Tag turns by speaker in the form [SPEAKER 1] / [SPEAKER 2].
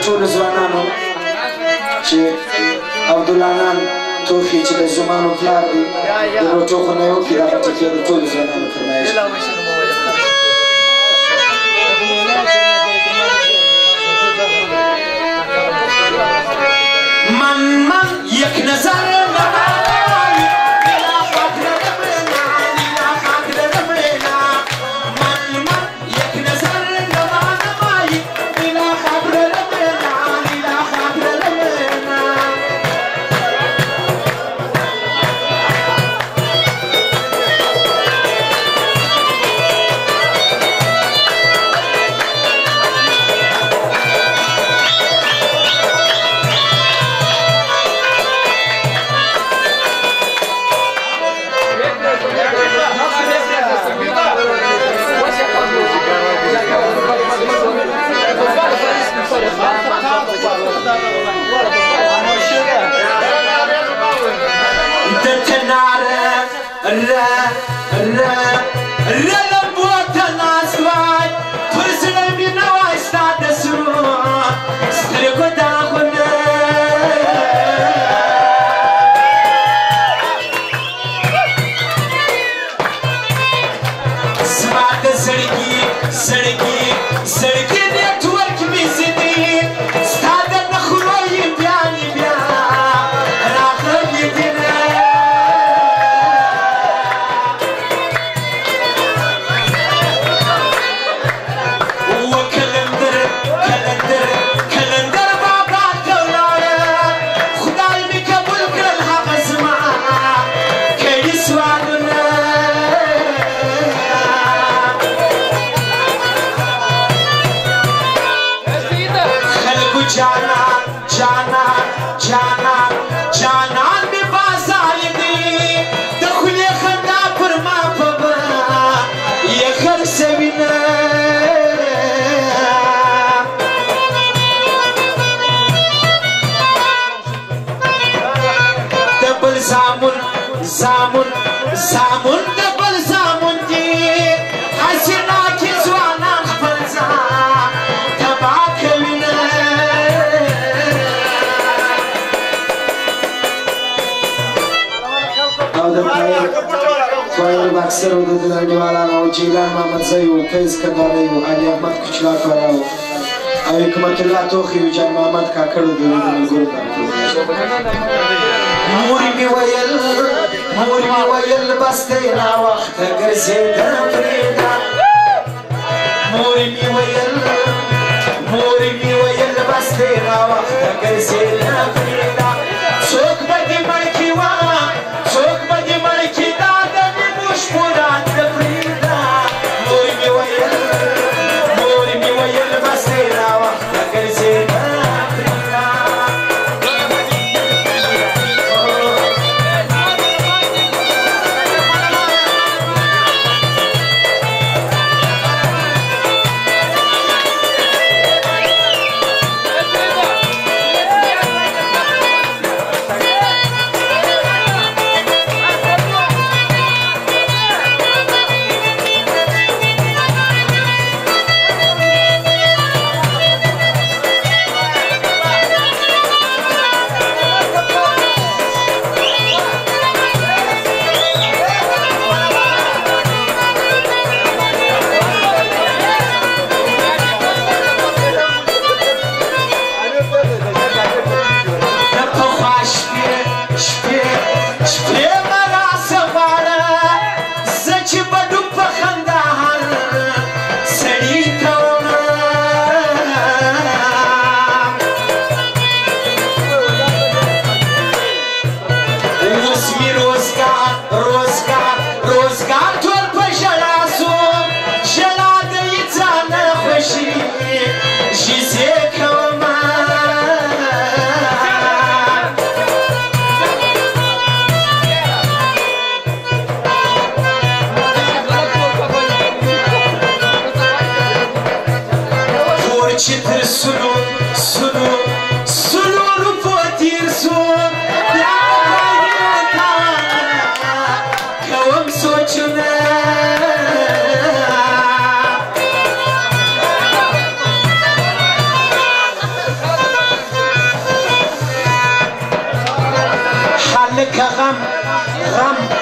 [SPEAKER 1] ټولو ځوانانو چې عبدالله نان توخي چې د زمانو پلار دی د روټو خونه یې وکړي دغه ټکې د ټولو ځوانانو فرمایش من یک نظر زامن دبل زامن دی حسنا کی زوانان خپل ځان تبا کوینه او د فایل باکسر او د دلایوالانو او جیلان محمد زیو فیض کنداریو علي احمد کچلاک وراو او حکمت الله توخي جان محمد کاکړو د ګورو موري می ویل بس دی ناوخته ګرځېدم پرېږده موري می ویل بس دی ناوخته ګرځېدم پرېږده څوک به دې مړ کړي څوک به دې مړ کړي دا د نیمو شپو راته پرېږده موري می ویل بس دی ناوخته ګرځېدم که غم